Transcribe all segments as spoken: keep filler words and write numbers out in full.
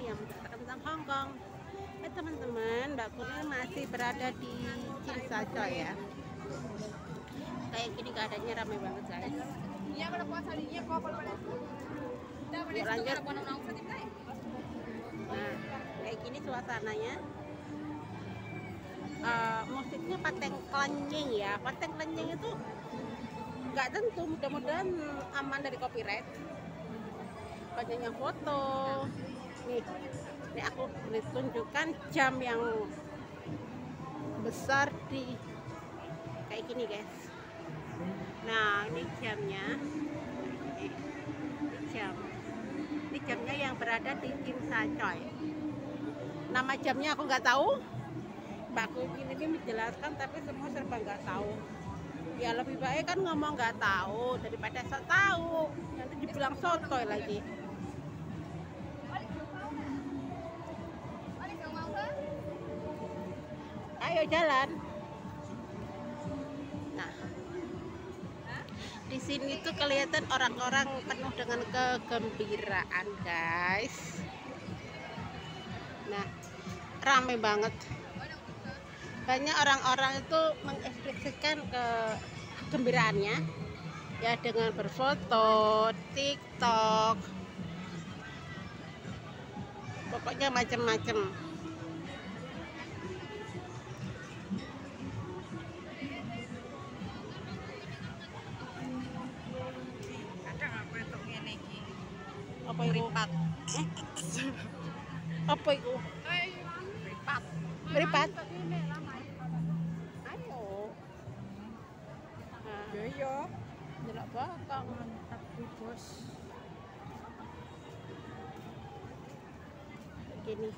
yang menceritakan tentang Hong Kong. Eh teman-teman, Mbak Kurnia masih berada di Tsim Sha Tsui ya. Kayak gini keadaannya ramai banget guys. Yuk lanjut. Nah, kayak gini suasananya. Uh, musiknya Pateng Klenying ya. Pateng Klenying itu nggak tentu, mudah-mudahan aman dari copyright. Banyaknya foto. Nih, ini aku tunjukkan jam yang besar di kayak gini guys. Nah, ini jamnya. Ini jam. Ini jamnya yang berada di Tsim Sha Tsui. Nama jamnya aku nggak tahu. Mbak Kukin ini menjelaskan tapi semua serba nggak tahu. Ya lebih baik kan ngomong nggak tahu daripada sok tahu. Nanti dibilang sotoy lagi. Ayo jalan. Nah, di sini tuh kelihatan orang-orang penuh dengan kegembiraan guys. Nah, ramai banget. Banyak orang-orang itu mengekspresikan kegembiraannya ya dengan berfoto, TikTok, pokoknya macam-macam. Apa itu? Beripat. Apa itu? Beripat. Beripat. Ayo. Nah. Ya iya. Jelak bakal mantap bos. Begini.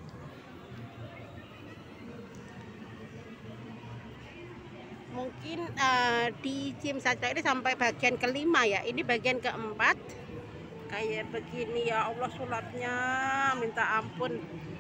Mungkin uh, di Tsim Sha Tsui ini sampai bagian kelima ya. Ini bagian keempat. Kayak begini ya Allah, sulapnya minta ampun.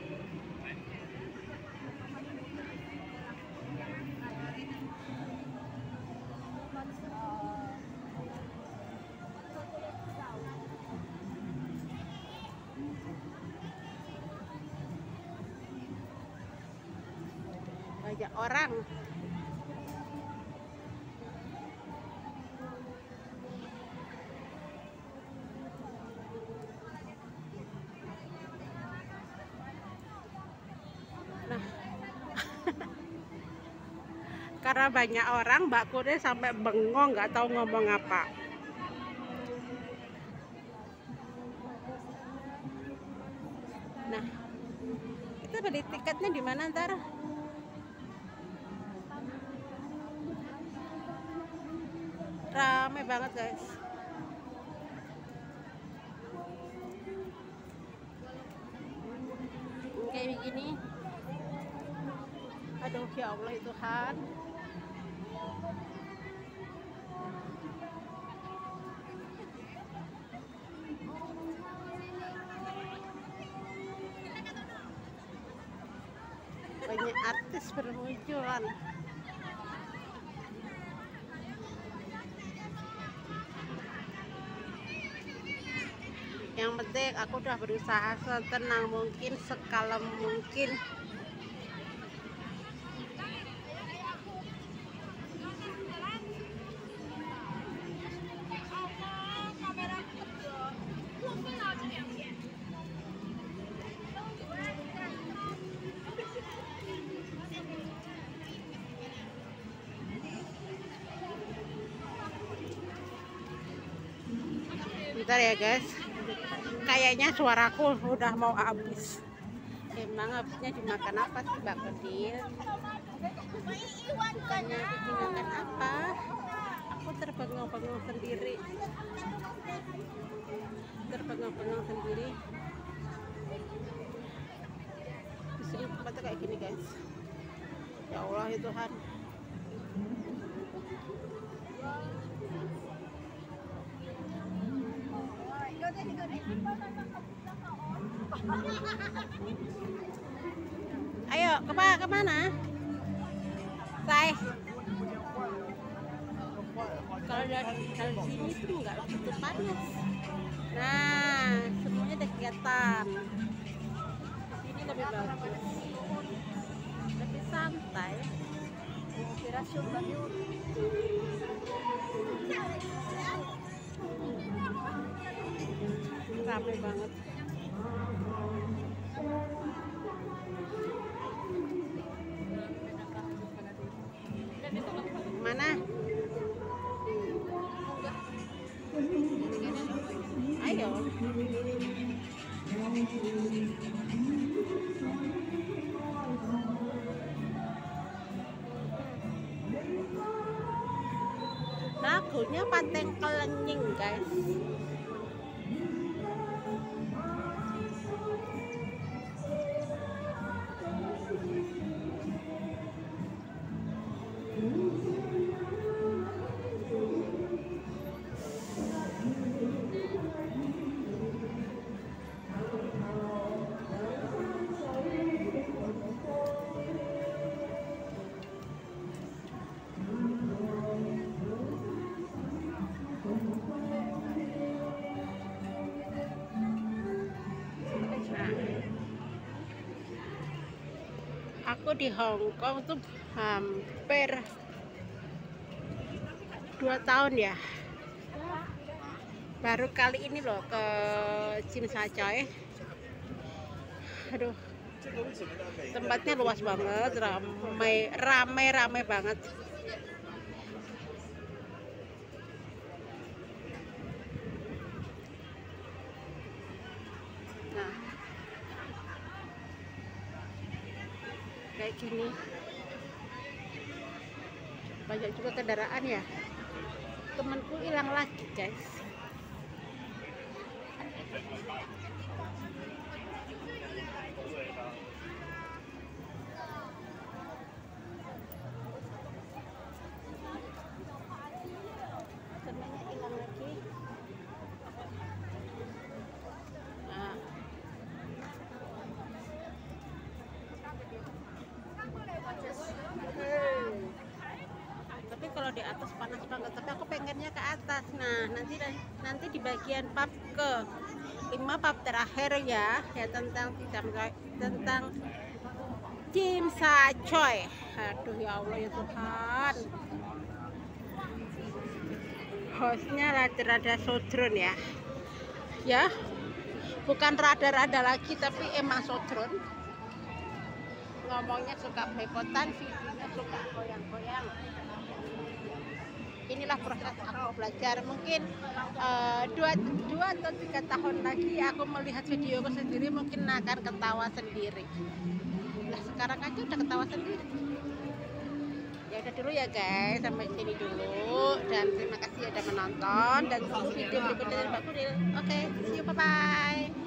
Banyak orang. Nah, karena banyak orang, Mbak Kurnia sampai bengong, nggak tahu ngomong apa. Nah, kita beli tiketnya di mana ntar? Ramai banget guys. Kayak begini. Aduh ya Allah ya Tuhan. Banyak artis bermunculan. Yang penting aku udah berusaha setenang mungkin, sekalem mungkin. Bentar ya guys, kayaknya suaraku udah mau habis. Emang habisnya dimakan apa sih Mbak Kecil? Bukannya dimakan apa? Aku terbengang-bengang sendiri. Terbengang-bengang sendiri. Di sini tempatnya kayak gini guys. Ya Allah ya Tuhan. Ayo, kemana? Kemana? Say. Kalau dari, dari sini tuh nggak begitu panas. Nah, semuanya udah kelihatan. lebih bagus, lebih santai. Ramai banget. Mana? Ayo. Lagunya Panteng Kelenying, guys. Aku di Hong Kong tuh hampir dua tahun ya. Baru kali ini loh ke Tsim Sha Tsui. Aduh, tempatnya luas banget, ramai, ramai, ramai banget. Nah, kayak gini, banyak juga kendaraan ya. Temanku hilang lagi, guys. Temannya hilang lagi. Nah. Tapi kalau di atas panas banget, tapi aku pengennya ke atas. Nah, nanti nanti di bagian pub ke lima pub terakhir ya, ya tentang tentang Tsim Sha Tsui. Aduh ya Allah ya Tuhan. Hostnya rada-rada sodron ya. Ya, bukan rada-rada lagi, tapi emang sodron. Ngomongnya suka belepotan, videonya suka goyang-goyang. Inilah proses aku belajar. Mungkin uh, dua, dua atau tiga tahun lagi aku melihat videoku sendiri mungkin akan ketawa sendiri. Nah sekarang aja udah ketawa sendiri. Ya udah dulu ya guys, sampai sini dulu, dan terima kasih sudah menonton, dan tunggu video berikutnya dari Mbak Kuril. Oke, okay, see you, bye bye.